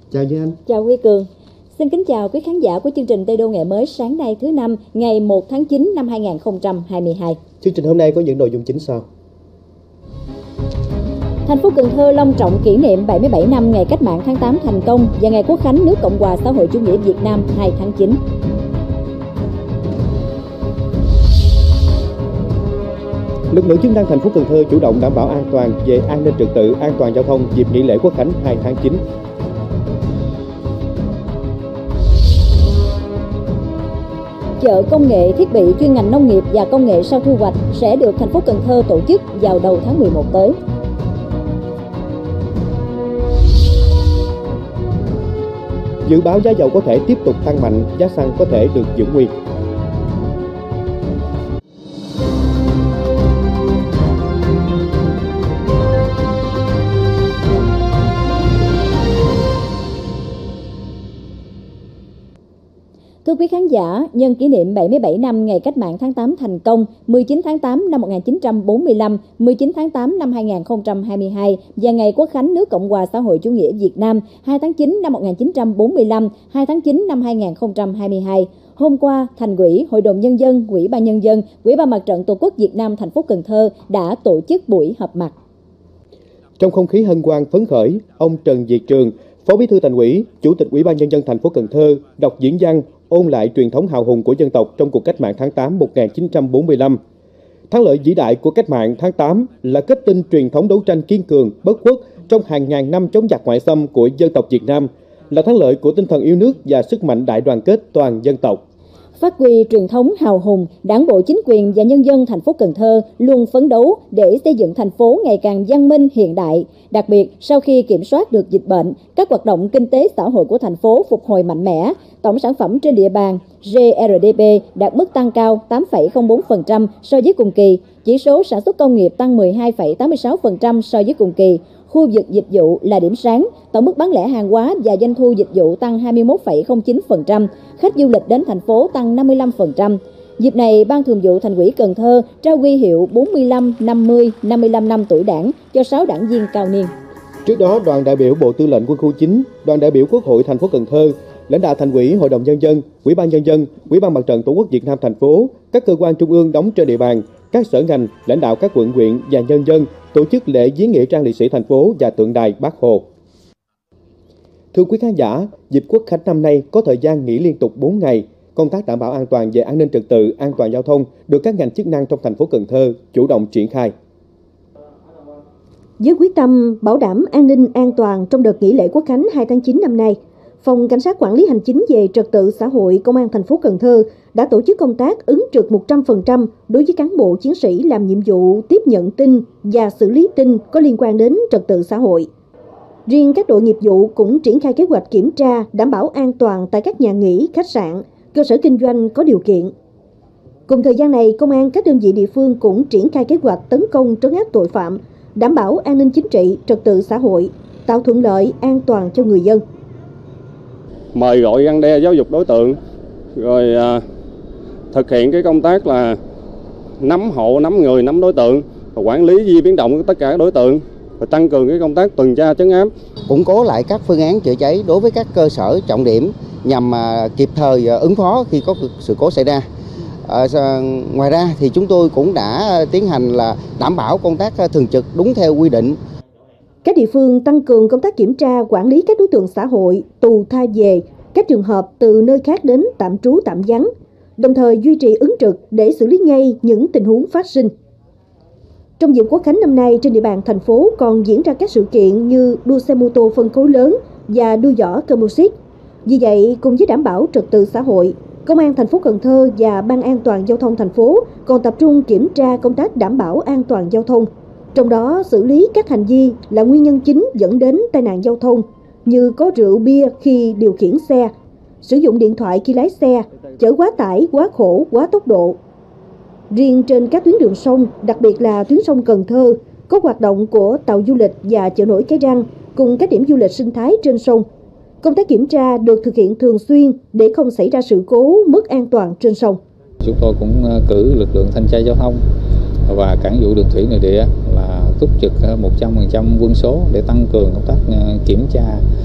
Chào Như Anh. Chào Huy Cường. Xin kính chào quý khán giả của chương trình Tây Đô Ngày Mới sáng nay thứ Năm, ngày 1 tháng 9 năm 2022. Chương trình hôm nay có những nội dung chính sau. Thành phố Cần Thơ long trọng kỷ niệm 77 năm ngày Cách mạng tháng 8 thành công và ngày Quốc khánh nước Cộng hòa xã hội chủ nghĩa Việt Nam 2 tháng 9. Lực lượng chức năng thành phố Cần Thơ chủ động đảm bảo an toàn về an ninh trật tự, an toàn giao thông dịp nghỉ lễ Quốc khánh 2 tháng 9. Chợ công nghệ thiết bị chuyên ngành nông nghiệp và công nghệ sau thu hoạch sẽ được thành phố Cần Thơ tổ chức vào đầu tháng 11 tới. Dự báo giá dầu có thể tiếp tục tăng mạnh, giá xăng có thể được giữ nguyên. Thưa quý khán giả, nhân kỷ niệm 77 năm ngày Cách mạng tháng 8 thành công, 19 tháng 8 năm 1945, 19 tháng 8 năm 2022 và ngày Quốc khánh nước Cộng hòa xã hội chủ nghĩa Việt Nam 2 tháng 9 năm 1945, 2 tháng 9 năm 2022. Hôm qua, Thành ủy, Hội đồng Nhân dân, Ủy ban Nhân dân, Ủy ban Mặt trận Tổ quốc Việt Nam thành phố Cần Thơ đã tổ chức buổi họp mặt. Trong không khí hân hoan phấn khởi, ông Trần Việt Trường, Phó Bí thư Thành ủy, Chủ tịch Ủy ban Nhân dân thành phố Cần Thơ đọc diễn văn ôn lại truyền thống hào hùng của dân tộc trong cuộc cách mạng tháng 8 1945. Thắng lợi vĩ đại của cách mạng tháng 8 là kết tinh truyền thống đấu tranh kiên cường, bất khuất trong hàng ngàn năm chống giặc ngoại xâm của dân tộc Việt Nam, là thắng lợi của tinh thần yêu nước và sức mạnh đại đoàn kết toàn dân tộc. Phát huy truyền thống hào hùng, Đảng bộ, chính quyền và nhân dân thành phố Cần Thơ luôn phấn đấu để xây dựng thành phố ngày càng văn minh hiện đại. Đặc biệt, sau khi kiểm soát được dịch bệnh, các hoạt động kinh tế xã hội của thành phố phục hồi mạnh mẽ, tổng sản phẩm trên địa bàn GRDP đạt mức tăng cao 8,04% so với cùng kỳ, chỉ số sản xuất công nghiệp tăng 12,86% so với cùng kỳ. Khu vực dịch vụ là điểm sáng, tổng mức bán lẻ hàng hóa và doanh thu dịch vụ tăng 21,09%, khách du lịch đến thành phố tăng 55%. Dịp này, Ban Thường vụ Thành ủy Cần Thơ trao huy hiệu 45, 50, 55 năm tuổi Đảng cho 6 đảng viên cao niên. Trước đó, đoàn đại biểu Bộ Tư lệnh Quân khu 9, đoàn đại biểu Quốc hội thành phố Cần Thơ, lãnh đạo Thành ủy, Hội đồng Nhân dân, Ủy ban Nhân dân, Ủy ban Mặt trận Tổ quốc Việt Nam thành phố, các cơ quan trung ương đóng trên địa bàn, các sở ngành, lãnh đạo các quận huyện và nhân dân tổ chức lễ viếng nghĩa trang liệt sĩ thành phố và tượng đài Bác Hồ. Thưa quý khán giả, dịp Quốc khánh năm nay có thời gian nghỉ liên tục 4 ngày. Công tác đảm bảo an toàn về an ninh trật tự, an toàn giao thông được các ngành chức năng trong thành phố Cần Thơ chủ động triển khai. Với quyết tâm bảo đảm an ninh an toàn trong đợt nghỉ lễ Quốc khánh 2 tháng 9 năm nay, Phòng Cảnh sát Quản lý Hành chính về Trật tự xã hội Công an thành phố Cần Thơ đã tổ chức công tác ứng trực 100% đối với cán bộ chiến sĩ làm nhiệm vụ tiếp nhận tin và xử lý tin có liên quan đến trật tự xã hội. Riêng các đội nghiệp vụ cũng triển khai kế hoạch kiểm tra đảm bảo an toàn tại các nhà nghỉ, khách sạn, cơ sở kinh doanh có điều kiện. Cùng thời gian này, công an các đơn vị địa phương cũng triển khai kế hoạch tấn công trấn áp tội phạm, đảm bảo an ninh chính trị, trật tự xã hội, tạo thuận lợi an toàn cho người dân. Mời gọi răn đe giáo dục đối tượng, rồi thực hiện cái công tác là nắm hộ, nắm người, nắm đối tượng, và quản lý di biến động của tất cả các đối tượng, và tăng cường cái công tác tuần tra trấn áp, củng cố lại các phương án chữa cháy đối với các cơ sở trọng điểm nhằm kịp thời ứng phó khi có sự cố xảy ra. Ngoài ra thì chúng tôi cũng đã tiến hành là đảm bảo công tác thường trực đúng theo quy định. Các địa phương tăng cường công tác kiểm tra, quản lý các đối tượng xã hội, tù tha về, các trường hợp từ nơi khác đến tạm trú tạm vắng, đồng thời duy trì ứng trực để xử lý ngay những tình huống phát sinh. Trong dịp Quốc khánh năm nay, trên địa bàn thành phố còn diễn ra các sự kiện như đua xe mô tô phân khối lớn và đua giỏ cơ mô xít. Vì vậy, cùng với đảm bảo trật tự xã hội, Công an thành phố Cần Thơ và Ban An toàn giao thông thành phố còn tập trung kiểm tra công tác đảm bảo an toàn giao thông, trong đó xử lý các hành vi là nguyên nhân chính dẫn đến tai nạn giao thông như có rượu bia khi điều khiển xe, sử dụng điện thoại khi lái xe, chở quá tải, quá khổ, quá tốc độ. Riêng trên các tuyến đường sông, đặc biệt là tuyến sông Cần Thơ, có hoạt động của tàu du lịch và chợ nổi Cái Răng cùng các điểm du lịch sinh thái trên sông. Công tác kiểm tra được thực hiện thường xuyên để không xảy ra sự cố mất an toàn trên sông. Chúng tôi cũng cử lực lượng thanh tra giao thông và cảng vụ đường thủy nội địa là túc trực 100% quân số để tăng cường công tác kiểm tra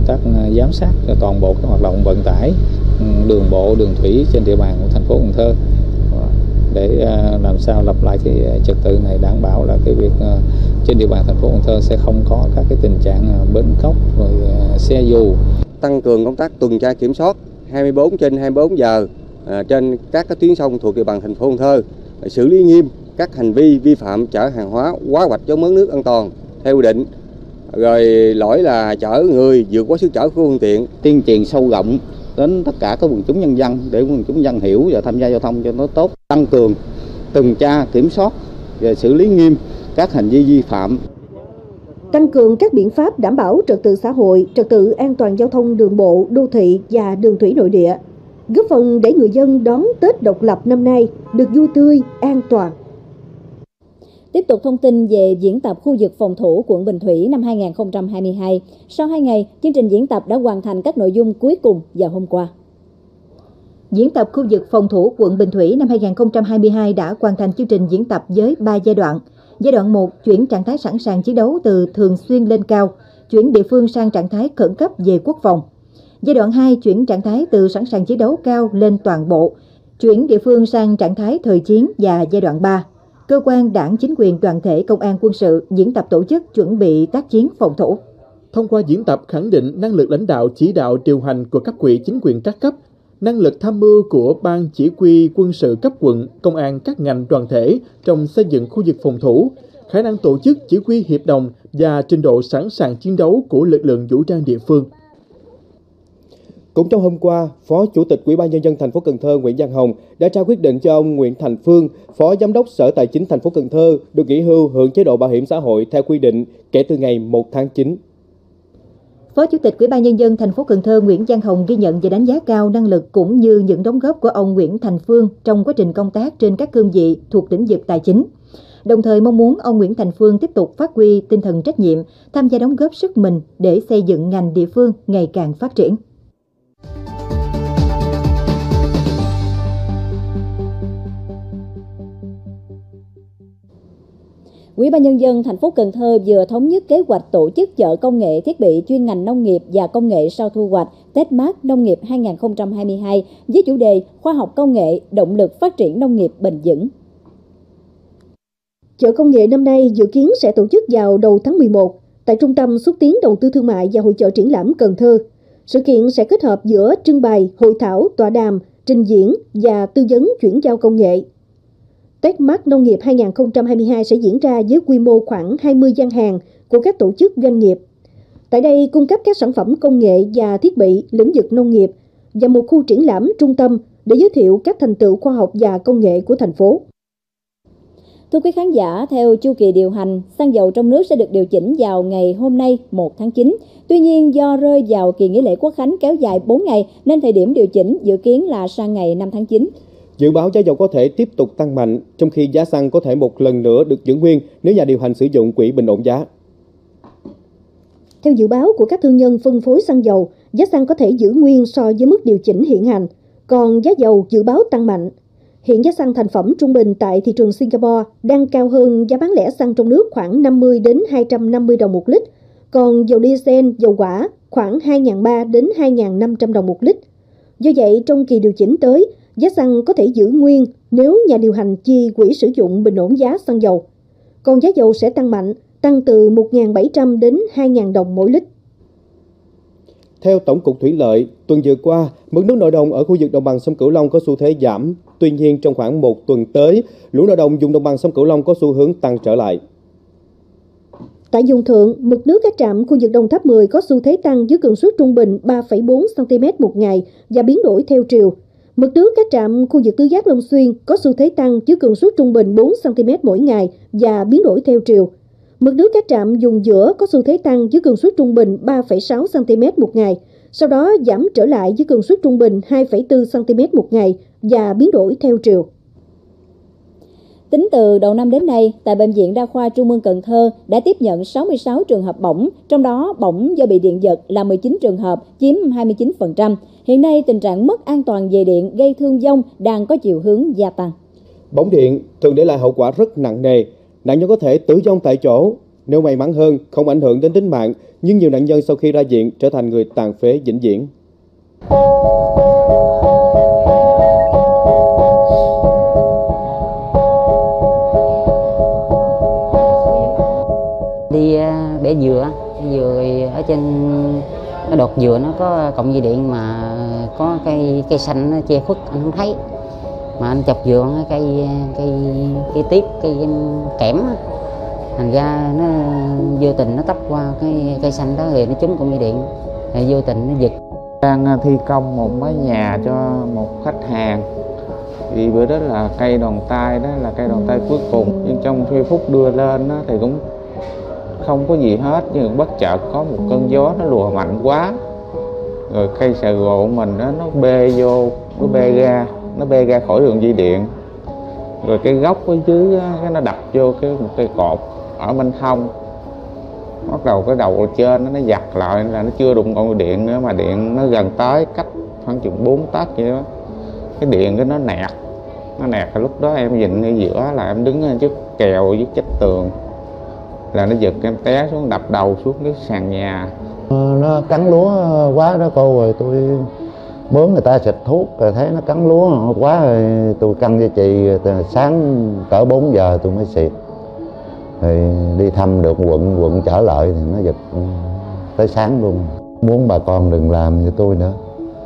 tác giám sát cho toàn bộ các hoạt động vận tải đường bộ, đường thủy trên địa bàn của thành phố Cần Thơ, để làm sao lập lại cái trật tự này, đảm bảo là cái việc trên địa bàn thành phố Cần Thơ sẽ không có các cái tình trạng bến cóc rồi xe dù. Tăng cường công tác tuần tra kiểm soát 24/24 giờ trên các cái tuyến sông thuộc địa bàn thành phố Cần Thơ, xử lý nghiêm các hành vi vi phạm chở hàng hóa quá vạch dấu mớn nước an toàn theo quy định, rồi lỗi là chở người vượt quá sức chở của phương tiện. Tuyên truyền sâu rộng đến tất cả các quần chúng nhân dân để quần chúng dân hiểu và tham gia giao thông cho nó tốt, tăng cường tuần tra kiểm soát và xử lý nghiêm các hành vi vi phạm. Tăng cường các biện pháp đảm bảo trật tự xã hội, trật tự an toàn giao thông đường bộ, đô thị và đường thủy nội địa, góp phần để người dân đón Tết độc lập năm nay được vui tươi, an toàn. Tiếp tục thông tin về diễn tập khu vực phòng thủ quận Bình Thủy năm 2022. Sau 2 ngày, chương trình diễn tập đã hoàn thành các nội dung cuối cùng vào hôm qua. Diễn tập khu vực phòng thủ quận Bình Thủy năm 2022 đã hoàn thành chương trình diễn tập với 3 giai đoạn. Giai đoạn 1, chuyển trạng thái sẵn sàng chiến đấu từ thường xuyên lên cao, chuyển địa phương sang trạng thái khẩn cấp về quốc phòng. Giai đoạn 2, chuyển trạng thái từ sẵn sàng chiến đấu cao lên toàn bộ, chuyển địa phương sang trạng thái thời chiến. Và giai đoạn 3, cơ quan đảng, chính quyền, đoàn thể, công an, quân sự diễn tập tổ chức chuẩn bị tác chiến phòng thủ. Thông qua diễn tập khẳng định năng lực lãnh đạo chỉ đạo điều hành của cấp ủy chính quyền các cấp, năng lực tham mưu của Ban Chỉ huy quân sự cấp quận, công an các ngành đoàn thể trong xây dựng khu vực phòng thủ, khả năng tổ chức chỉ huy hiệp đồng và trình độ sẵn sàng chiến đấu của lực lượng vũ trang địa phương. Cũng trong hôm qua, Phó Chủ tịch Ủy ban Nhân dân thành phố Cần Thơ Nguyễn Văn Hồng đã trao quyết định cho ông Nguyễn Thành Phương, Phó Giám đốc Sở Tài chính thành phố Cần Thơ được nghỉ hưu hưởng chế độ bảo hiểm xã hội theo quy định kể từ ngày 1 tháng 9. Phó Chủ tịch Ủy ban Nhân dân thành phố Cần Thơ Nguyễn Văn Hồng ghi nhận và đánh giá cao năng lực cũng như những đóng góp của ông Nguyễn Thành Phương trong quá trình công tác trên các cương vị thuộc lĩnh vực tài chính. Đồng thời mong muốn ông Nguyễn Thành Phương tiếp tục phát huy tinh thần trách nhiệm, tham gia đóng góp sức mình để xây dựng ngành địa phương ngày càng phát triển. Ủy ban Nhân dân thành phố Cần Thơ vừa thống nhất kế hoạch tổ chức chợ công nghệ thiết bị chuyên ngành nông nghiệp và công nghệ sau thu hoạch Tết-Mát Nông nghiệp 2022 với chủ đề Khoa học công nghệ, động lực phát triển nông nghiệp bền vững. Chợ công nghệ năm nay dự kiến sẽ tổ chức vào đầu tháng 11 tại Trung tâm Xúc tiến Đầu tư Thương mại và Hội chợ triển lãm Cần Thơ. Sự kiện sẽ kết hợp giữa trưng bày, hội thảo, tọa đàm, trình diễn và tư vấn chuyển giao công nghệ. Tết-Mát Nông nghiệp 2022 sẽ diễn ra với quy mô khoảng 20 gian hàng của các tổ chức doanh nghiệp. Tại đây cung cấp các sản phẩm công nghệ và thiết bị lĩnh vực nông nghiệp và một khu triển lãm trung tâm để giới thiệu các thành tựu khoa học và công nghệ của thành phố. Thưa quý khán giả, theo chu kỳ điều hành, xăng dầu trong nước sẽ được điều chỉnh vào ngày hôm nay 1 tháng 9. Tuy nhiên, do rơi vào kỳ nghỉ lễ Quốc khánh kéo dài 4 ngày nên thời điểm điều chỉnh dự kiến là sang ngày 5 tháng 9. Dự báo giá dầu có thể tiếp tục tăng mạnh, trong khi giá xăng có thể một lần nữa được giữ nguyên nếu nhà điều hành sử dụng quỹ bình ổn giá. Theo dự báo của các thương nhân phân phối xăng dầu, giá xăng có thể giữ nguyên so với mức điều chỉnh hiện hành, còn giá dầu dự báo tăng mạnh. Hiện giá xăng thành phẩm trung bình tại thị trường Singapore đang cao hơn giá bán lẻ xăng trong nước khoảng 50 đến 250 đồng một lít, còn dầu diesel, dầu hỏa khoảng 2.300 đến 2.500 đồng một lít. Do vậy, trong kỳ điều chỉnh tới, giá xăng có thể giữ nguyên nếu nhà điều hành chi quỹ sử dụng bình ổn giá xăng dầu. Còn giá dầu sẽ tăng mạnh, tăng từ 1.700 đến 2.000 đồng mỗi lít. Theo Tổng cục Thủy lợi, tuần vừa qua, mực nước nội đồng ở khu vực đồng bằng sông Cửu Long có xu thế giảm. Tuy nhiên, trong khoảng một tuần tới, lũ nội đồng vùng đồng bằng sông Cửu Long có xu hướng tăng trở lại. Tại vùng thượng, mực nước các trạm khu vực Đồng Tháp 10 có xu thế tăng với tần suất trung bình 3,4 cm một ngày và biến đổi theo chiều. Mực nước các trạm khu vực Tứ Giác Long Xuyên có xu thế tăng với tần suất trung bình 4 cm mỗi ngày và biến đổi theo chiều. Mực nước các trạm vùng giữa có xu thế tăng với tần suất trung bình 3,6 cm một ngày, sau đó giảm trở lại với tần suất trung bình 2,4 cm một ngày và biến đổi theo chiều. Tính từ đầu năm đến nay, tại Bệnh viện Đa khoa Trung ương Cần Thơ đã tiếp nhận 66 trường hợp bỏng, trong đó bỏng do bị điện giật là 19 trường hợp, chiếm 29%. Hiện nay, tình trạng mất an toàn về điện gây thương vong đang có chiều hướng gia tăng. Bỏng điện thường để lại hậu quả rất nặng nề, nạn nhân có thể tử vong tại chỗ. Nếu may mắn hơn, không ảnh hưởng đến tính mạng, nhưng nhiều nạn nhân sau khi ra viện trở thành người tàn phế vĩnh viễn. Đi bẻ dừa ở trên cái đọt dừa nó có cọng dây điện mà có cây xanh nó che khuất, anh không thấy. Mà anh chọc dừa cây tiếp, cây kẽm á, thành ra nó vô tình nó tấp qua cái cây xanh đó thì nó trúng cọng dây điện, thì vô tình nó giật. Đang thi công một mái nhà cho một khách hàng, vì bữa đó là cây đòn tay, đó là cây đòn tay cuối cùng, nhưng trong giây phút đưa lên đó, thì cũng không có gì hết, nhưng bất chợt có một cơn gió nó lùa mạnh quá, rồi cây sợi gỗ mình đó, nó bê vô, nó bê ra khỏi đường dây điện, rồi cái gốc ở dưới cái nó đập vô một cây cột ở bên hông. Bắt đầu cái đầu ở trên nó giật lại, là nó chưa đụng con điện nữa, mà điện nó gần tới, cách khoảng chừng 4 tấc vậy đó. Cái điện cái nó nẹt, lúc đó em nhìn ở giữa, là em đứng trước kèo với chết tường, là nó giật em té xuống, đập đầu xuống cái sàn nhà. Nó cắn lúa quá đó cô, rồi tôi mướn người ta xịt thuốc, rồi thấy nó cắn lúa quá, rồi tôi căng dây chì, sáng cỡ 4 giờ tôi mới xịt. Thì đi thăm được quận trở lại thì nó giật tới sáng luôn. Muốn bà con đừng làm như tôi nữa,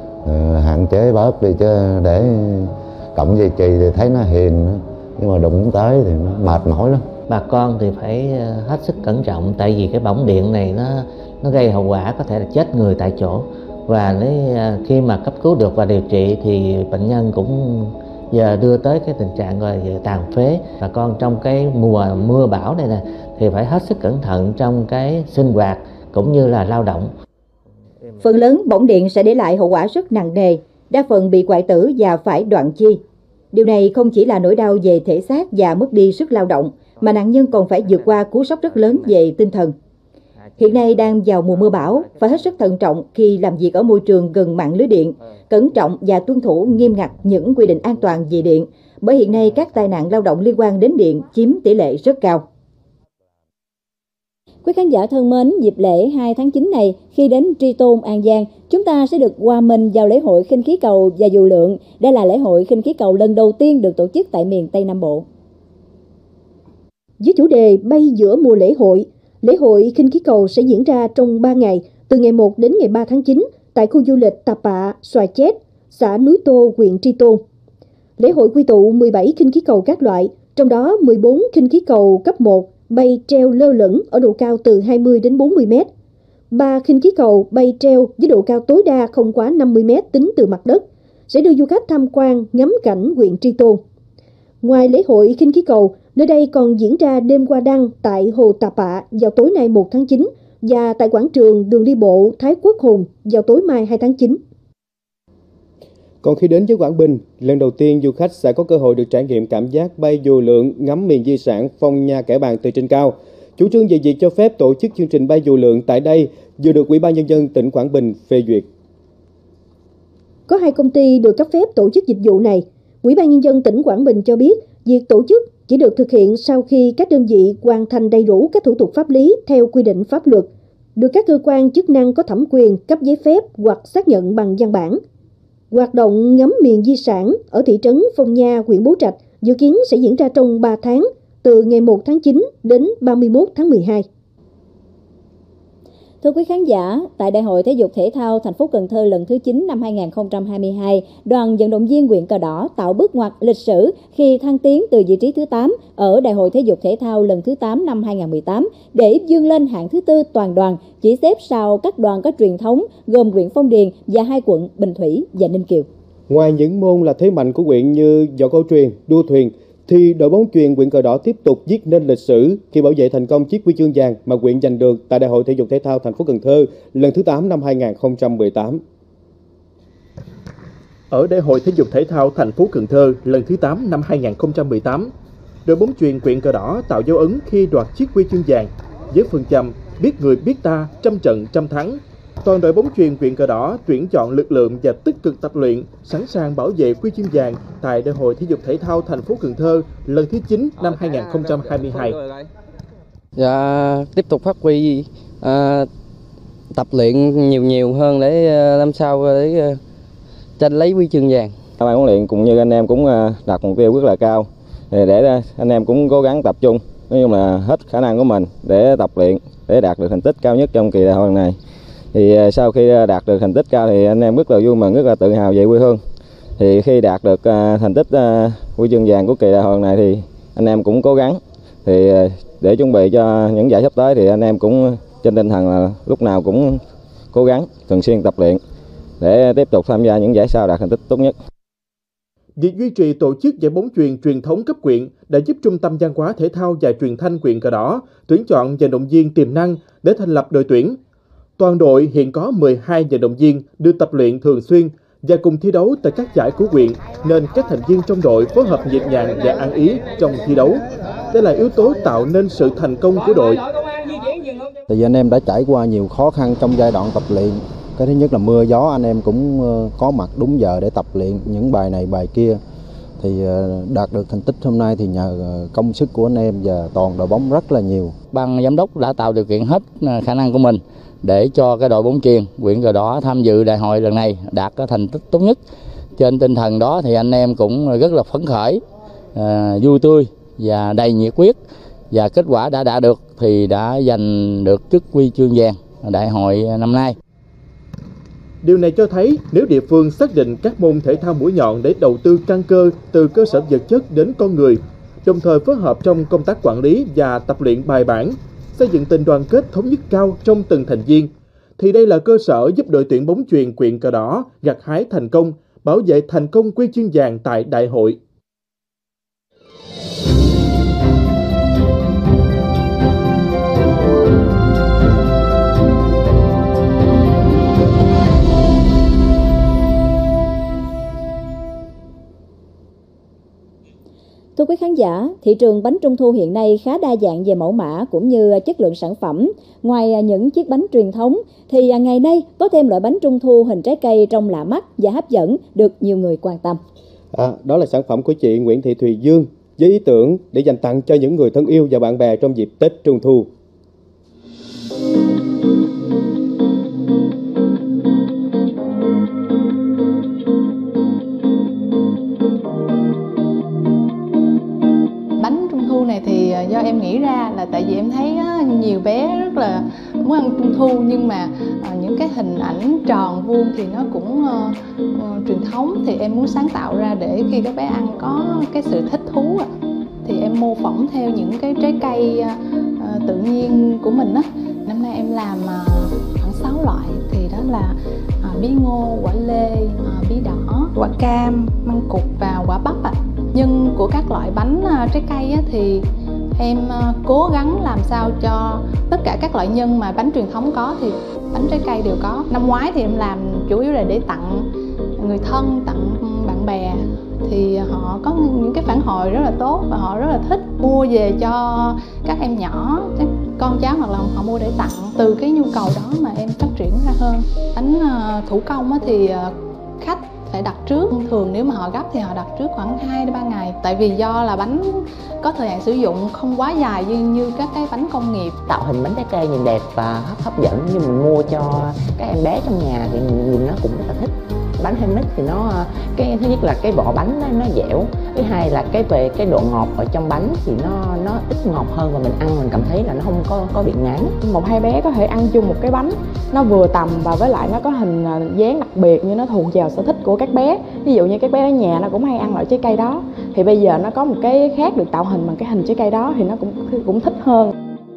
hạn chế bớt đi, chứ để cộng dây chì thì thấy nó hiền nữa, nhưng mà đụng tới thì nó mệt mỏi lắm. Bà con thì phải hết sức cẩn trọng, tại vì cái bỏng điện này nó gây hậu quả có thể là chết người tại chỗ. Và khi mà cấp cứu được và điều trị thì bệnh nhân cũng giờ đưa tới cái tình trạng gọi là tàn phế. Bà con trong cái mùa mưa bão này nè thì phải hết sức cẩn thận trong cái sinh hoạt cũng như là lao động. Phần lớn bỏng điện sẽ để lại hậu quả rất nặng nề, đa phần bị hoại tử và phải đoạn chi. Điều này không chỉ là nỗi đau về thể xác và mất đi sức lao động, mà nạn nhân còn phải vượt qua cú sốc rất lớn về tinh thần. Hiện nay đang vào mùa mưa bão, phải hết sức thận trọng khi làm việc ở môi trường gần mạng lưới điện, cẩn trọng và tuân thủ nghiêm ngặt những quy định an toàn về điện, bởi hiện nay các tai nạn lao động liên quan đến điện chiếm tỷ lệ rất cao. Quý khán giả thân mến, dịp lễ 2 tháng 9 này, khi đến Tri Tôn, An Giang, chúng ta sẽ được hòa mình vào lễ hội khinh khí cầu và dù lượn. Đây là lễ hội khinh khí cầu lần đầu tiên được tổ chức tại miền Tây Nam Bộ. Với chủ đề bay giữa mùa lễ hội khinh khí cầu sẽ diễn ra trong 3 ngày, từ ngày 1 đến ngày 3 tháng 9, tại khu du lịch Tà Pạ, Xoài Chét, xã Núi Tô, huyện Tri Tôn. Lễ hội quy tụ 17 khinh khí cầu các loại, trong đó 14 khinh khí cầu cấp 1 bay treo lơ lửng ở độ cao từ 20 đến 40 mét. 3 khinh khí cầu bay treo với độ cao tối đa không quá 50 mét tính từ mặt đất, sẽ đưa du khách tham quan ngắm cảnh huyện Tri Tôn. Ngoài lễ hội khinh khí cầu, nơi đây còn diễn ra đêm hoa đăng tại Hồ Tà Pạ vào tối nay 1 tháng 9 và tại quảng trường đường đi bộ Thái Quốc Hùng vào tối mai 2 tháng 9. Còn khi đến với Quảng Bình, lần đầu tiên du khách sẽ có cơ hội được trải nghiệm cảm giác bay dù lượn ngắm miền di sản Phong Nha Kẻ Bàng từ trên cao. Chủ trương về việc cho phép tổ chức chương trình bay dù lượn tại đây vừa được Ủy ban Nhân dân tỉnh Quảng Bình phê duyệt. Có 2 công ty được cấp phép tổ chức dịch vụ này. Ủy ban Nhân dân tỉnh Quảng Bình cho biết việc tổ chức chỉ được thực hiện sau khi các đơn vị hoàn thành đầy đủ các thủ tục pháp lý theo quy định pháp luật, được các cơ quan chức năng có thẩm quyền cấp giấy phép hoặc xác nhận bằng văn bản. Hoạt động ngắm miền di sản ở thị trấn Phong Nha, huyện Bố Trạch dự kiến sẽ diễn ra trong 3 tháng, từ ngày 1 tháng 9 đến 31 tháng 12. Thưa quý khán giả, tại Đại hội Thể dục Thể thao thành phố Cần Thơ lần thứ 9 năm 2022, đoàn vận động viên huyện Cờ Đỏ tạo bước ngoặt lịch sử khi thăng tiến từ vị trí thứ 8 ở Đại hội Thể dục Thể thao lần thứ 8 năm 2018 để vươn lên hạng thứ 4 toàn đoàn, chỉ xếp sau các đoàn có truyền thống gồm huyện Phong Điền và 2 quận Bình Thủy và Ninh Kiều. Ngoài những môn là thế mạnh của huyện như võ cổ truyền, đua thuyền, thì đội bóng chuyền huyện Cờ Đỏ tiếp tục viết nên lịch sử khi bảo vệ thành công chiếc huy chương vàng mà huyện giành được tại Đại hội Thể dục Thể thao thành phố Cần Thơ lần thứ 8 năm 2018. Ở Đại hội Thể dục Thể thao thành phố Cần Thơ lần thứ 8 năm 2018, đội bóng chuyền huyện Cờ Đỏ tạo dấu ấn khi đoạt chiếc huy chương vàng với phương châm biết người biết ta, trăm trận trăm thắng. Toàn đội bóng chuyền huyện Cờ Đỏ tuyển chọn lực lượng và tích cực tập luyện, sẵn sàng bảo vệ huy chương vàng tại Đại hội Thể dục Thể thao thành phố Cần Thơ lần thứ 9 năm 2022. Và tiếp tục phát huy tập luyện nhiều hơn để làm sao để tranh lấy huy chương vàng. Ban huấn luyện cũng như anh em cũng đặt mục tiêu rất là cao để anh em cũng cố gắng tập trung, nói chung là hết khả năng của mình để tập luyện để đạt được thành tích cao nhất trong kỳ đại hội này. Thì sau khi đạt được thành tích cao thì anh em rất là vui mừng, rất là tự hào về quê hương. Thì khi đạt được thành tích huy chương vàng của kỳ đại hội này thì anh em cũng cố gắng thì để chuẩn bị cho những giải sắp tới thì anh em cũng trên tinh thần là lúc nào cũng cố gắng thường xuyên tập luyện để tiếp tục tham gia những giải sau đạt thành tích tốt nhất. Việc duy trì tổ chức giải bóng chuyền truyền thống cấp huyện đã giúp Trung tâm Văn hóa Thể thao và Truyền thanh huyện Cờ Đỏ tuyển chọn vận động viên tiềm năng để thành lập đội tuyển. Toàn đội hiện có 12 vận động viên được tập luyện thường xuyên và cùng thi đấu tại các giải của huyện, nên các thành viên trong đội phối hợp nhịp nhàng và ăn ý trong thi đấu. Đây là yếu tố tạo nên sự thành công của đội. Tại vì anh em đã trải qua nhiều khó khăn trong giai đoạn tập luyện. Cái thứ nhất là mưa gió, anh em cũng có mặt đúng giờ để tập luyện những bài này bài kia. Thì đạt được thành tích hôm nay thì nhờ công sức của anh em và toàn đội bóng rất là nhiều. Ban giám đốc đã tạo điều kiện hết khả năng của mình để cho cái đội bóng chuyền huyện Cờ Đỏ tham dự đại hội lần này đạt cái thành tích tốt nhất. Trên tinh thần đó thì anh em cũng rất là phấn khởi, vui tươi và đầy nhiệt huyết, và kết quả đã đạt được thì đã giành được chức huy chương vàng đại hội năm nay. Điều này cho thấy nếu địa phương xác định các môn thể thao mũi nhọn để đầu tư căn cơ từ cơ sở vật chất đến con người, đồng thời phối hợp trong công tác quản lý và tập luyện bài bản, xây dựng tình đoàn kết thống nhất cao trong từng thành viên, thì đây là cơ sở giúp đội tuyển bóng chuyền huyện Cờ Đỏ gặt hái thành công, bảo vệ thành công huy chương vàng tại đại hội. Thưa quý khán giả, thị trường bánh trung thu hiện nay khá đa dạng về mẫu mã cũng như chất lượng sản phẩm. Ngoài những chiếc bánh truyền thống, thì ngày nay có thêm loại bánh trung thu hình trái cây trông lạ mắt và hấp dẫn được nhiều người quan tâm. Đó là sản phẩm của chị Nguyễn Thị Thùy Dương với ý tưởng để dành tặng cho những người thân yêu và bạn bè trong dịp Tết Trung Thu. Bánh trung thu này thì do em nghĩ ra là tại vì em thấy nhiều bé rất là muốn ăn trung thu, nhưng mà những cái hình ảnh tròn vuông thì nó cũng truyền thống, thì em muốn sáng tạo ra để khi các bé ăn có cái sự thích thú. Thì em mô phỏng theo những cái trái cây tự nhiên của mình á. Năm nay em làm khoảng 6 loại, thì đó là bí ngô, quả lê, bí đỏ, quả cam, măng cụt và quả bắp ạ. Nhưng của các loại bánh trái cây á, thì em cố gắng làm sao cho tất cả các loại nhân mà bánh truyền thống có thì bánh trái cây đều có. Năm ngoái thì em làm chủ yếu là để tặng người thân, tặng bạn bè, thì họ có những cái phản hồi rất là tốt và họ rất là thích, mua về cho các em nhỏ, các con cháu, hoặc là họ mua để tặng. Từ cái nhu cầu đó mà em phát triển ra hơn. Bánh thủ công thì khách phải đặt trước. Thường nếu mà họ gấp thì họ đặt trước khoảng 2 đến 3 ngày. Tại vì do là bánh có thời hạn sử dụng không quá dài như các cái bánh công nghiệp. Tạo hình bánh trái cây nhìn đẹp và hấp dẫn, nhưng mình mua cho các em bé trong nhà thì nhìn nó cũng rất là thích. Bánh handmade thì nó cái thứ nhất là cái vỏ bánh nó dẻo, thứ hai là về cái độ ngọt ở trong bánh thì nó ít ngọt hơn, và mình ăn mình cảm thấy là nó không có bị ngán. 1-2 bé có thể ăn chung một cái bánh nó vừa tầm, và với lại nó có hình dáng đặc biệt như nó thuộc vào sở thích của các bé. Ví dụ như các bé ở nhà nó cũng hay ăn loại trái cây đó, thì bây giờ nó có một cái khác được tạo hình bằng cái hình trái cây đó thì nó cũng thích hơn.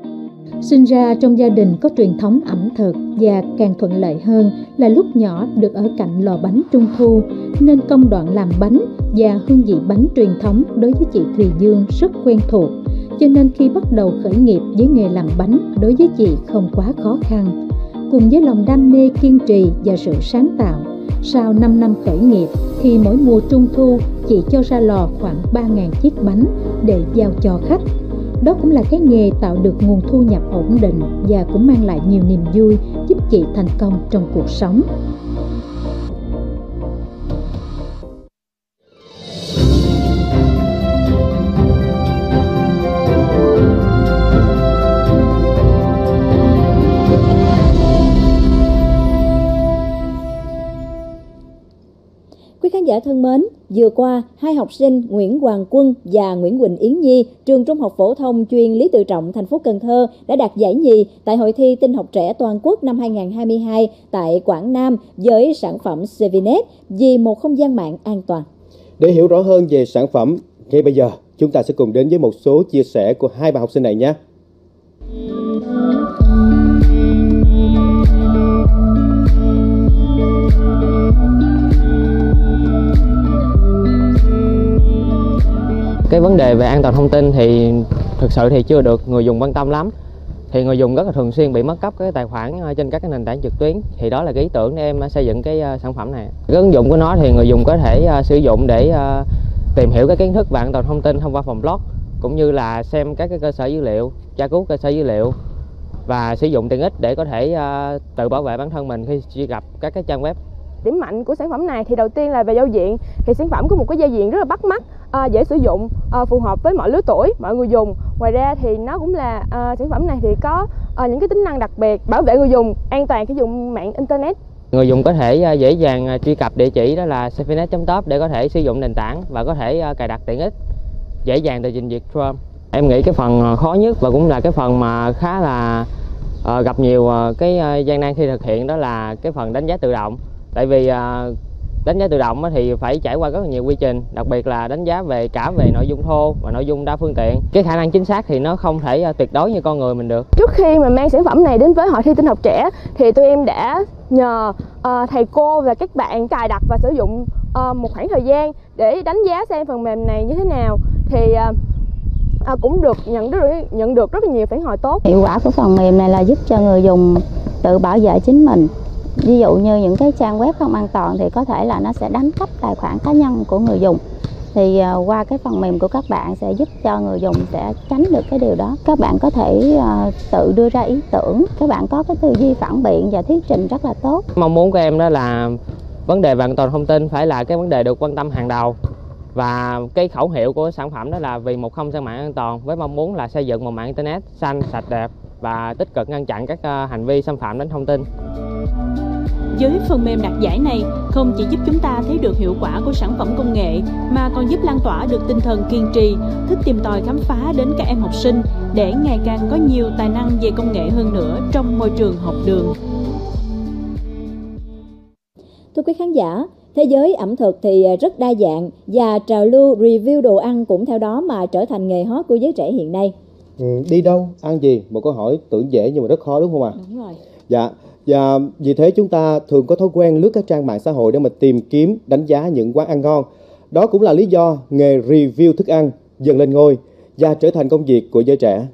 Sinh ra trong gia đình có truyền thống ẩm thực và càng thuận lợi hơn là lúc nhỏ được ở cạnh lò bánh trung thu, nên công đoạn làm bánh và hương vị bánh truyền thống đối với chị Thùy Dương rất quen thuộc. Cho nên khi bắt đầu khởi nghiệp với nghề làm bánh, đối với chị không quá khó khăn. Cùng với lòng đam mê, kiên trì và sự sáng tạo, sau 5 năm khởi nghiệp thì mỗi mùa trung thu chị cho ra lò khoảng 3.000 chiếc bánh để giao cho khách. Đó cũng là cái nghề tạo được nguồn thu nhập ổn định và cũng mang lại nhiều niềm vui, giúp chị thành công trong cuộc sống. giả thân mến, vừa qua, hai học sinh Nguyễn Hoàng Quân và Nguyễn Quỳnh Yến Nhi, trường Trung học phổ thông chuyên Lý Tự Trọng, thành phố Cần Thơ đã đạt giải nhì tại hội thi tin học trẻ toàn quốc năm 2022 tại Quảng Nam với sản phẩm CVNet vì một không gian mạng an toàn. Để hiểu rõ hơn về sản phẩm, ngay bây giờ chúng ta sẽ cùng đến với một số chia sẻ của hai bạn học sinh này nhé. Cái vấn đề về an toàn thông tin thì thực sự thì chưa được người dùng quan tâm lắm. Thì người dùng rất là thường xuyên bị mất cắp cái tài khoản trên các cái nền tảng trực tuyến. Thì đó là cái ý tưởng để em xây dựng cái sản phẩm này. Cái ứng dụng của nó thì người dùng có thể sử dụng để tìm hiểu cái kiến thức về an toàn thông tin thông qua phòng blog, cũng như là xem các cái cơ sở dữ liệu, tra cứu cơ sở dữ liệu và sử dụng tiện ích để có thể tự bảo vệ bản thân mình khi truy cập các cái trang web. Điểm mạnh của sản phẩm này thì đầu tiên là về giao diện. Thì sản phẩm có một cái giao diện rất là bắt mắt, dễ sử dụng, phù hợp với mọi lứa tuổi, mọi người dùng. Ngoài ra thì nó cũng là sản phẩm này thì có những cái tính năng đặc biệt bảo vệ người dùng, an toàn khi dùng mạng internet. Người dùng có thể dễ dàng truy cập địa chỉ đó là cvnet.top để có thể sử dụng nền tảng và có thể cài đặt tiện ích dễ dàng từ trình duyệt Chrome. Em nghĩ cái phần khó nhất và cũng là cái phần mà khá là gặp nhiều cái gian nan khi thực hiện đó là cái phần đánh giá tự động. Tại vì đánh giá tự động thì phải trải qua rất là nhiều quy trình, đặc biệt là đánh giá cả về nội dung thô và nội dung đa phương tiện. Cái khả năng chính xác thì nó không thể tuyệt đối như con người mình được. Trước khi mà mang sản phẩm này đến với hội thi tin học trẻ thì tụi em đã nhờ thầy cô và các bạn cài đặt và sử dụng một khoảng thời gian để đánh giá xem phần mềm này như thế nào. Thì cũng được nhận được rất là nhiều phản hồi tốt. Hiệu quả của phần mềm này là giúp cho người dùng tự bảo vệ chính mình. Ví dụ như những cái trang web không an toàn thì có thể là nó sẽ đánh cắp tài khoản cá nhân của người dùng. Thì qua cái phần mềm của các bạn sẽ giúp cho người dùng sẽ tránh được cái điều đó. Các bạn có thể tự đưa ra ý tưởng, các bạn có cái tư duy phản biện và thuyết trình rất là tốt. Mong muốn của em đó là vấn đề về an toàn thông tin phải là cái vấn đề được quan tâm hàng đầu. Và cái khẩu hiệu của sản phẩm đó là vì một không gian mạng an toàn, với mong muốn là xây dựng một mạng internet xanh, sạch, đẹp và tích cực ngăn chặn các hành vi xâm phạm đến thông tin. Với phần mềm đạt giải này không chỉ giúp chúng ta thấy được hiệu quả của sản phẩm công nghệ mà còn giúp lan tỏa được tinh thần kiên trì, thích tìm tòi khám phá đến các em học sinh để ngày càng có nhiều tài năng về công nghệ hơn nữa trong môi trường học đường. Thưa quý khán giả, thế giới ẩm thực thì rất đa dạng và trào lưu review đồ ăn cũng theo đó mà trở thành nghề hot của giới trẻ hiện nay. Đi đâu, ăn gì? Một câu hỏi tưởng dễ nhưng mà rất khó đúng không ạ? Đúng rồi. Dạ, và vì thế chúng ta thường có thói quen lướt các trang mạng xã hội để mà tìm kiếm, đánh giá những quán ăn ngon. Đó cũng là lý do nghề review thức ăn dần lên ngôi và trở thành công việc của giới trẻ.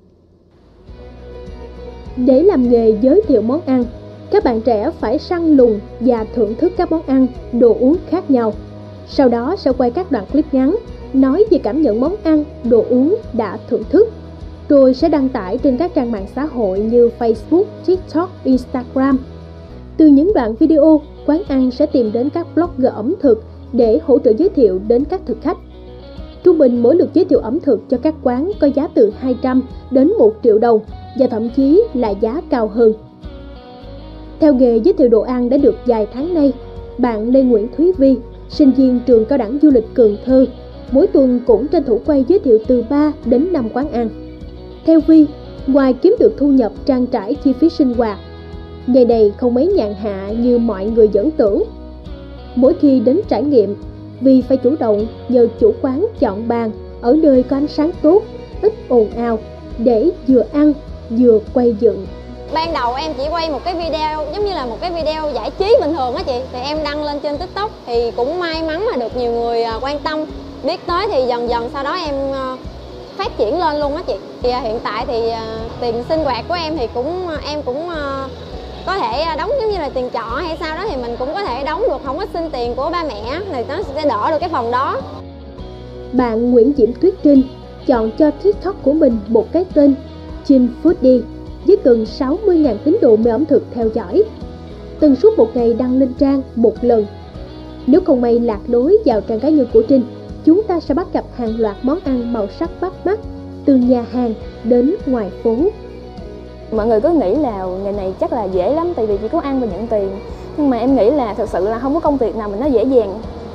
Để làm nghề giới thiệu món ăn, các bạn trẻ phải săn lùng và thưởng thức các món ăn, đồ uống khác nhau. Sau đó sẽ quay các đoạn clip ngắn nói về cảm nhận món ăn, đồ uống đã thưởng thức, rồi sẽ đăng tải trên các trang mạng xã hội như Facebook, TikTok, Instagram. Từ những đoạn video, quán ăn sẽ tìm đến các blogger ẩm thực để hỗ trợ giới thiệu đến các thực khách. Trung bình mỗi lượt giới thiệu ẩm thực cho các quán có giá từ 200 đến 1 triệu đồng và thậm chí là giá cao hơn. Theo nghề giới thiệu đồ ăn đã được vài tháng nay, bạn Lê Nguyễn Thúy Vi, sinh viên trường cao đẳng du lịch Cần Thơ, mỗi tuần cũng tranh thủ quay giới thiệu từ 3 đến 5 quán ăn. Theo Vi, ngoài kiếm được thu nhập trang trải chi phí sinh hoạt, nghề này không mấy nhàn hạ như mọi người vẫn tưởng. Mỗi khi đến trải nghiệm, Vi phải chủ động nhờ chủ quán chọn bàn ở nơi có ánh sáng tốt, ít ồn ào để vừa ăn vừa quay dựng. Ban đầu em chỉ quay một cái video giống như là một cái video giải trí bình thường á chị, thì em đăng lên trên TikTok thì cũng may mắn là được nhiều người quan tâm biết tới, thì dần dần sau đó em phát triển lên luôn á chị. Thì hiện tại thì tiền sinh hoạt của em thì em cũng có thể đóng giống như là tiền trọ hay sao đó thì mình cũng có thể đóng được, không có xin tiền của ba mẹ thì nó sẽ đỡ được cái phần đó. Bạn Nguyễn Diễm Tuyết Trinh chọn cho TikTok của mình một cái tên Chin Foodie với gần 60.000 tín đồ mê ẩm thực theo dõi. Tần suất một ngày đăng lên trang một lần. Nếu không may lạc lối vào trang cá nhân của Trinh, chúng ta sẽ bắt gặp hàng loạt món ăn màu sắc bắt mắt từ nhà hàng đến ngoài phố. Mọi người cứ nghĩ là nghề này chắc là dễ lắm tại vì chỉ có ăn và nhận tiền. Nhưng mà em nghĩ là thực sự là không có công việc nào mà nó dễ dàng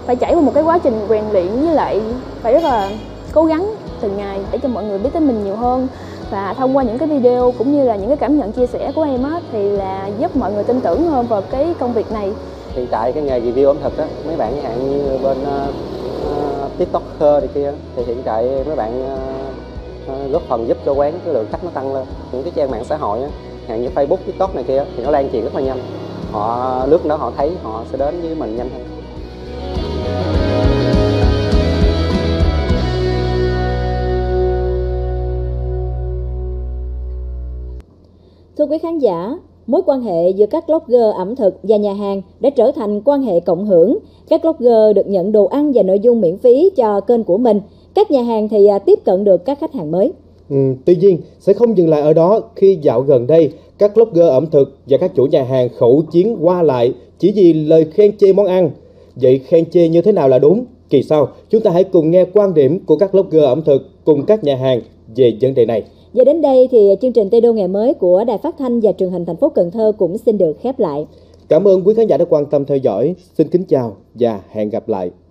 phải trải qua một cái quá trình rèn luyện, với lại phải rất là cố gắng từng ngày để cho mọi người biết tới mình nhiều hơn. Và thông qua những cái video cũng như là những cái cảm nhận chia sẻ của em á, thì là giúp mọi người tin tưởng hơn vào cái công việc này. Hiện tại cái nghề review ẩm thực á, mấy bạn chẳng hạn như bên TikToker này kia, thì hiện tại mấy bạn góp phần giúp cho quán cái lượng khách nó tăng lên. Những cái trang mạng xã hội á, hàng như Facebook, TikTok này kia thì nó lan truyền rất là nhanh. Họ lướt đó họ thấy, họ sẽ đến với mình nhanh hơn. Thưa quý khán giả, mối quan hệ giữa các blogger ẩm thực và nhà hàng đã trở thành quan hệ cộng hưởng. Các blogger được nhận đồ ăn và nội dung miễn phí cho kênh của mình. Các nhà hàng thì tiếp cận được các khách hàng mới. Tuy nhiên, sẽ không dừng lại ở đó khi dạo gần đây, các blogger ẩm thực và các chủ nhà hàng khẩu chiến qua lại chỉ vì lời khen chê món ăn. Vậy khen chê như thế nào là đúng? Kỳ sau, chúng ta hãy cùng nghe quan điểm của các blogger ẩm thực cùng các nhà hàng về vấn đề này. Và đến đây thì chương trình Tây Đô Ngày Mới của Đài Phát thanh và Truyền hình thành phố Cần Thơ cũng xin được khép lại. Cảm ơn quý khán giả đã quan tâm theo dõi. Xin kính chào và hẹn gặp lại.